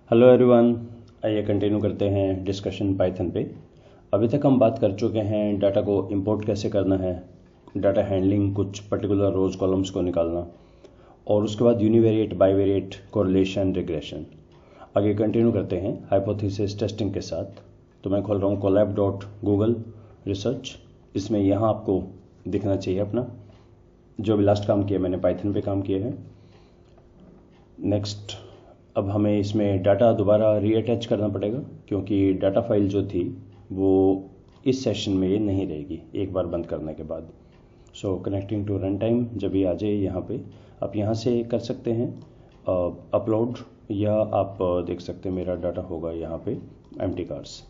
Hello everyone, आइए continue करते हैं डिस्कशन पाइथन पे। अभी तक हम बात कर चुके हैं डाटा को इंपोर्ट कैसे करना है, डाटा हैंडलिंग, कुछ पर्टिकुलर रोज कॉलम्स को निकालना, और उसके बाद यूनिवेरिएट, बाइवेरिएट, कोरिलेशन, रिग्रेशन। आगे कंटिन्यू करते हैं हाइपोथेसिस टेस्टिंग के साथ। तो मैं खोल रहा हूँ colab.google रिसर्च। इसमें यहाँ आपको दिखना चाहिए अपना जो भी लास्ट काम किया मैंने पाइथन पे काम किया है। नेक्स्ट, अब हमें इसमें डाटा दोबारा रीअटैच करना पड़ेगा क्योंकि डाटा फाइल जो थी वो इस सेशन में ये नहीं रहेगी एक बार बंद करने के बाद। So connecting to runtime जब ये आ जाए यहाँ पे, आप यहाँ से कर सकते हैं अपलोड, या आप देख सकते हैं मेरा डाटा होगा यहाँ पे एम्प्टी कार्स।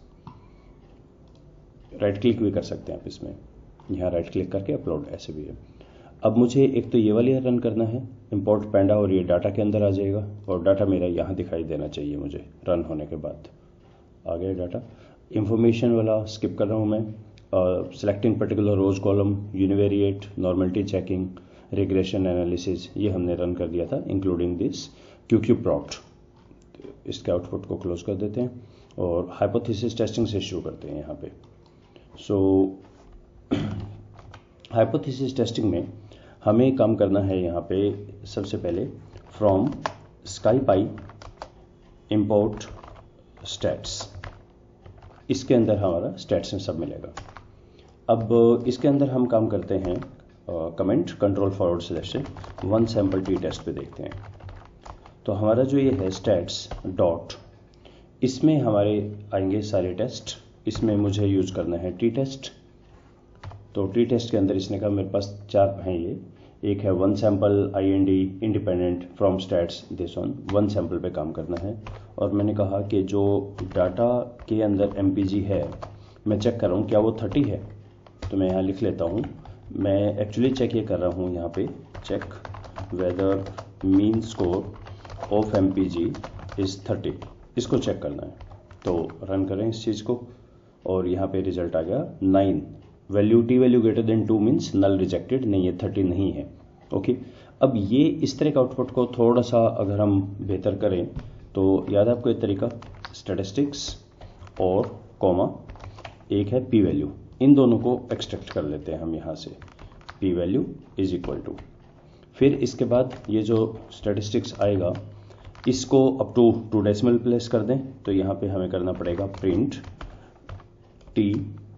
राइट क्लिक भी कर सकते हैं आप इसमें, यहाँ राइट क्लिक करके अपलोड ऐसे भी है। अब मुझे एक तो ये वाली रन करना है इंपोर्ट पैंडा, और ये डाटा के अंदर आ जाएगा और डाटा मेरा यहाँ दिखाई देना चाहिए मुझे रन होने के बाद। आ गया डाटा। इंफॉर्मेशन वाला स्किप कर रहा हूँ मैं। Selecting particular rows column, univariate, normality checking, regression analysis, ये हमने रन कर दिया था इंक्लूडिंग दिस QQ-Plot। इसके आउटपुट को क्लोज कर देते हैं और हाइपोथेसिस टेस्टिंग से शुरू करते हैं यहाँ पे। सो हाइपोथेसिस टेस्टिंग में हमें काम करना है यहाँ पे सबसे पहले फ्रॉम SciPy इंपोर्ट स्टैट्स। इसके अंदर हमारा स्टैट्स में सब मिलेगा। अब इसके अंदर हम काम करते हैं comment control forward selection one sample t test पे देखते हैं। तो हमारा जो ये है स्टैट्स डॉट, इसमें हमारे आएंगे सारे टेस्ट। इसमें मुझे यूज करना है टी टेस्ट। तो टी टेस्ट के अंदर इसने कहा मेरे पास 4 हैं ये। एक है one sample IND independent from stats this one sample पे काम करना है। और मैंने कहा कि जो डाटा के अंदर MPG है मैं चेक कर रहा हूँ क्या वो 30 है। तो मैं यहाँ लिख लेता हूँ, मैं एक्चुअली चेक ये कर रहा हूँ यहाँ पे, check whether mean score of MPG is 30। इसको चेक करना है। तो रन करें इस चीज़ को और यहाँ पे रिजल्ट आ गया 9। Value t value greater than 2 means null rejected, नहीं है 30 नहीं है। ओके, अब ये इस तरह का आउटपुट को थोड़ा सा अगर हम बेहतर करें तो याद है आपको एक तरीका, स्टैटिस्टिक्स और कॉमा, एक है पी वैल्यू, इन दोनों को एक्सट्रैक्ट कर लेते हैं हम यहाँ से। P value is equal to, फिर इसके बाद ये जो स्टैटिस्टिक्स आएगा इसको अप टू 2 डेसिमल प्लेस कर दें। तो यहाँ पे हमें करना पड़ेगा print t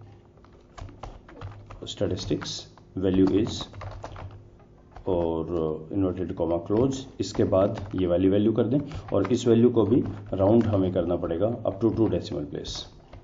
statistics value is और इन्वर्टेड कॉमा क्लोज। इसके बाद ये वाली वैल्यू कर दें और इस वैल्यू को भी राउंड हमें करना पड़ेगा up to 2 decimal places.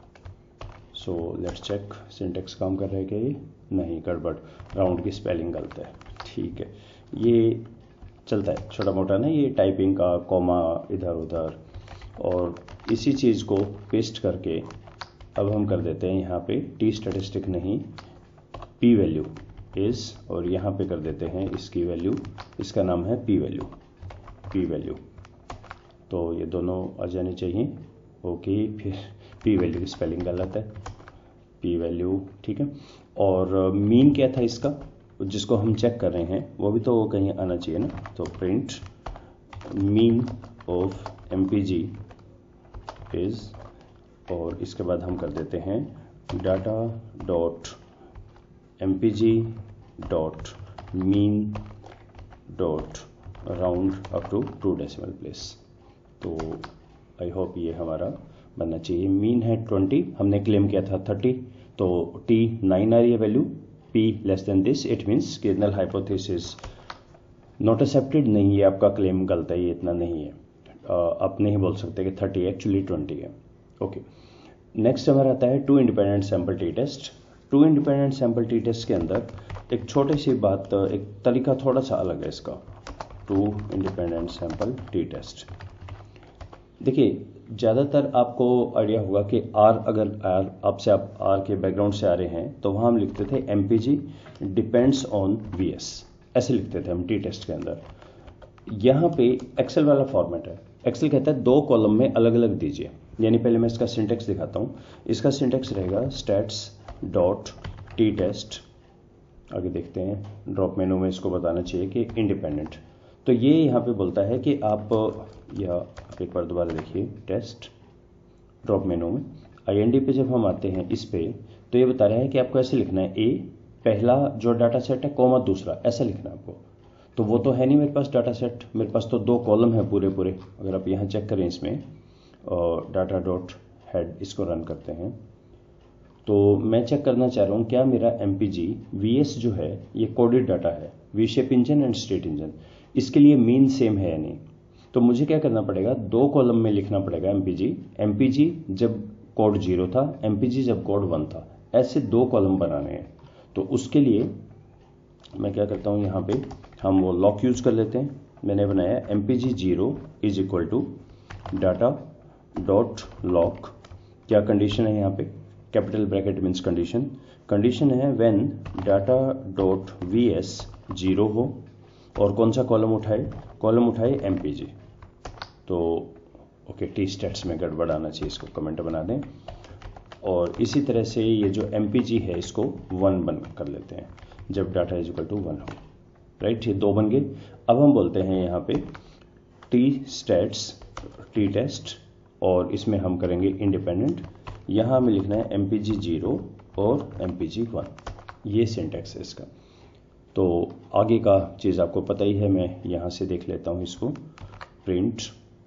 So let's check syntax काम कर रहा है क्या ये? नहीं, गड़बड़, राउंड की स्पेलिंग गलत है। ठीक है, ये चलता है छोटा मोटा ना, ये टाइपिंग का कॉमा इधर उधर, और इसी चीज़ को पेस्ट करके अब हम कर देते हैं यहाँ पे टी स्टैटिस्टिक नहीं, पी वैल्यू इज, और यहाँ पे कर देते हैं इसकी वैल्यू, इसका नाम है पी वैल्यू, पी वैल्यू। तो ये दोनों आ जाने चाहिए। ओके, फिर पी वैल्यू की स्पेलिंग गलत है, पी वैल्यू, ठीक है। और मीन क्या था इसका जिसको हम चेक कर रहे हैं, वो भी तो कहीं आना चाहिए ना। तो print mean of MPG is, और इसके बाद हम कर देते हैं data dot MPG dot mean dot round up to 2 decimal place. तो आई होप ये हमारा बनना चाहिए। मीन है 20, हमने क्लेम किया था 30, तो T 9 आ रही है value, P less than this, it means कि नल हाइपोथेसिस नॉट एक्सेप्टेड, नहीं ये आपका क्लेम गलत है, ये इतना नहीं है। आप नहीं बोल सकते कि 30 एक्चुअली 20 है। ओके, नेक्स्ट हमारा आता है 2 independent sample t test. 2 independent sample t test के अंदर एक छोटी सी बात, एक तरीका थोड़ा सा अलग है इसका। 2 इंडिपेंडेंट सैम्पल टी टेस्ट, देखिए ज़्यादातर आपको आइडिया होगा कि अगर आपसे आप R के बैकग्राउंड से आ रहे हैं तो वहाँ हम लिखते थे MPG डिपेंड्स ऑन VS, ऐसे लिखते थे हम टी टेस्ट के अंदर। यहाँ पे एक्सेल वाला फॉर्मेट है। एक्सेल कहता है 2 कॉलम में अलग अलग दीजिए। यानी पहले मैं इसका सिंटेक्स दिखाता हूँ। इसका सिंटेक्स रहेगा स्टैट्स डॉट टी टेस्ट, आगे देखते हैं ड्रॉप मेनू में इसको बताना चाहिए कि इंडिपेंडेंट। तो ये यहाँ पे बोलता है कि आप या एक बार दोबारा देखिए टेस्ट ड्रॉप मेनू में IND पे जब हम आते हैं इस पे, तो ये बता रहा है कि आपको ऐसे लिखना है ए पहला जो डाटा सेट है कॉमा दूसरा, ऐसा लिखना है आपको। तो वो तो है नहीं मेरे पास डाटा सेट, मेरे पास तो 2 कॉलम है पूरे पूरे। अगर आप यहाँ चेक करें इसमें और डाटा डॉट हेड इसको रन करते हैं, तो मैं चेक करना चाह रहा हूँ क्या मेरा MPG VS जो है ये कोडेड डाटा है, V shape engine and straight engine, इसके लिए मीन सेम है या नहीं। तो मुझे क्या करना पड़ेगा, 2 कॉलम में लिखना पड़ेगा MPG जब कोड 0 था, MPG जब कोड 1 था, ऐसे 2 कॉलम बनाने हैं। तो उसके लिए मैं क्या करता हूँ, यहाँ पे हम वो लॉक यूज कर लेते हैं। मैंने बनाया MPG 0 is equal to data dot loc. क्या कंडीशन है यहाँ पे, कैपिटल ब्रैकेट मीन्स कंडीशन है व्हेन डाटा डॉट VS 0 हो और कौन सा कॉलम उठाए MPG। तो ओके टी स्टेट्स में गड़बड़ आना चाहिए, इसको कमेंट बना दें। और इसी तरह से ये जो MPG है इसको 1 बन कर लेते हैं जब डाटा इज इक्वल टू 1 हो, राइट। ये 2 बन गए। अब हम बोलते हैं यहाँ पे टी टेस्ट और इसमें हम करेंगे इंडिपेंडेंट। यहाँ हमें लिखना है MPG 0 और MPG 1, ये सिंटैक्स है इसका। तो आगे का चीज़ आपको पता ही है, मैं यहाँ से देख लेता हूँ इसको। प्रिंट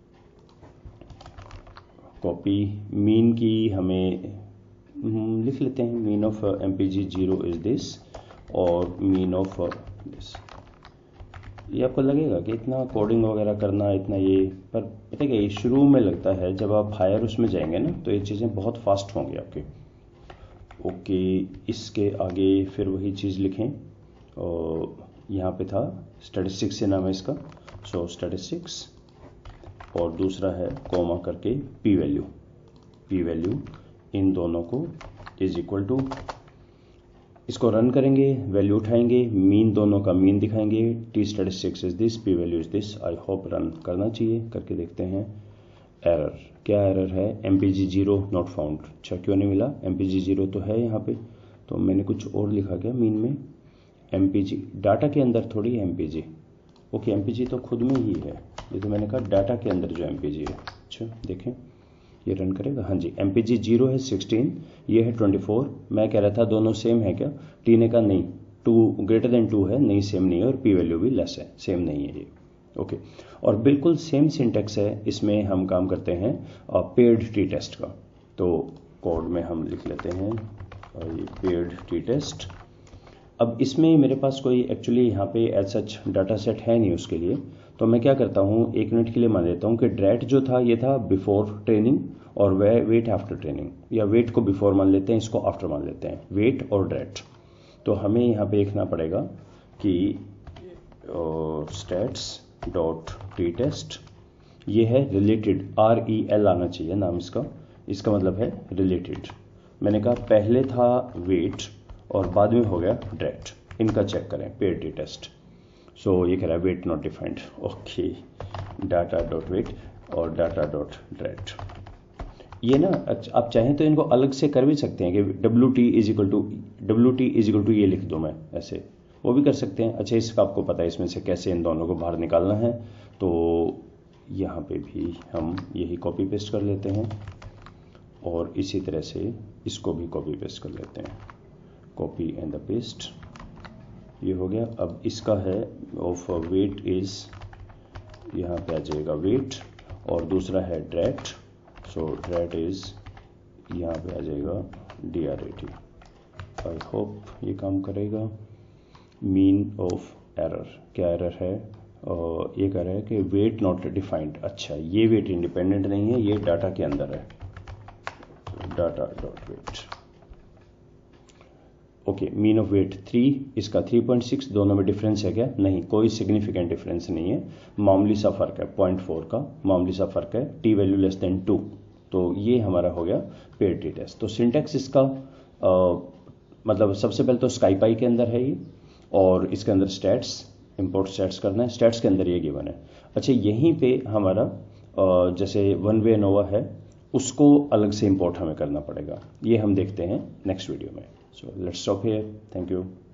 कॉपी मीन की हमें लिख लेते हैं, mean of MPG 0 is this और मीन ऑफ दिस। ये आपको लगेगा कि इतना कोडिंग वगैरह करना इतना ये, पर पता क्या, ये शुरू में लगता है, जब आप हायर उसमें जाएंगे ना तो ये चीज़ें बहुत फास्ट होंगी आपके। ओके, इसके आगे फिर वही चीज़ लिखें, और यहाँ पे था स्टैटिस्टिक्स से नाम है इसका, सो स्टैटिस्टिक्स, और दूसरा है कॉमा करके p वैल्यू इन दोनों को इज इक्वल टू, इसको रन करेंगे, वैल्यू उठाएंगे, मीन दोनों का मीन दिखाएंगे, t statistics is this, p value is this. I hope run करना चाहिए, करके देखते हैं। एरर, क्या एरर है, MPG 0 नॉट फाउंड। अच्छा क्यों नहीं मिला, MPG 0 तो है यहाँ पे, तो मैंने कुछ और लिखा क्या मीन में, MPG डाटा के अंदर थोड़ी MPG। ओके MPG तो खुद में ही है, ये तो मैंने कहा डाटा के अंदर जो MPG है। अच्छा देखें ये रन करेगा, हाँ जी MPG 0 है 16, ये है 24। मैं कह रहा था दोनों सेम है क्या, टी ने कहा नहीं, 2 ग्रेटर देन 2 है, नहीं सेम नहीं है, और p वैल्यू भी लेस है, सेम नहीं है ये। ओके और बिल्कुल सेम सिंटेक्स है, इसमें हम काम करते हैं पेड टी टेस्ट का। तो कोड में हम लिख लेते हैं ये पेड टी टेस्ट। अब इसमें मेरे पास कोई एक्चुअली यहाँ पे एज सच डाटा सेट है नहीं उसके लिए, तो मैं क्या करता हूँ, 1 मिनट के लिए मान लेता हूँ कि ड्रैट जो था ये था बिफोर ट्रेनिंग और वेट आफ्टर ट्रेनिंग, या वेट को बिफोर मान लेते हैं, इसको आफ्टर मान लेते हैं, वेट और ड्रैट। तो हमें यहाँ पे लिखना पड़ेगा कि स्टैट्स डॉट टी टेस्ट, ये है रिलेटेड, REL आना चाहिए नाम इसका मतलब है रिलेटेड। मैंने कहा पहले था वेट और बाद में हो गया ड्रैट, इनका चेक करें पेड टी टेस्ट। सो ये कह रहा है weight not defined, okay data dot weight और डाटा डॉट ड्रैट। ये ना आप चाहें तो इनको अलग से कर भी सकते हैं कि WT इज इक्वल टू ये लिख दूं मैं, ऐसे वो भी कर सकते हैं। अच्छा इसका आपको पता है इसमें से कैसे इन दोनों को बाहर निकालना है, तो यहाँ पे भी हम यही कॉपी पेस्ट कर लेते हैं और इसी तरह से इसको भी कॉपी पेस्ट कर लेते हैं, कॉपी एंड द पेस्ट, ये हो गया। अब इसका है ऑफ वेट इज, यहाँ पे आ जाएगा वेट, और दूसरा है ड्रैट, सो ड्रैट इज यहाँ पे आ जाएगा DRAT। आई होप ये काम करेगा। मीन ऑफ एरर, क्या एरर है, ये कह रहा है कि वेट नॉट डिफाइंड। अच्छा ये वेट इंडिपेंडेंट नहीं है, ये डाटा के अंदर है, data dot weight. Okay mean of weight 3, इसका 3.6, दोनों में डिफरेंस है क्या, नहीं कोई सिग्निफिकेंट डिफरेंस नहीं है, मामूली सा फर्क है, 0.4 का मामूली सा फर्क है, टी वैल्यू लेस देन 2। तो ये हमारा हो गया पेड टी टेस्ट। तो सिंटैक्स इसका मतलब सबसे पहले तो स्काईपाई के अंदर है ये, और इसके अंदर स्टैट्स, इंपोर्ट स्टैट्स करना है, स्टैट्स के अंदर ये गिवन है। अच्छा यहीं पे हमारा जैसे वन वे नोवा है उसको अलग से इंपोर्ट हमें करना पड़ेगा, ये हम देखते हैं नेक्स्ट वीडियो में। So let's stop here. Thank you.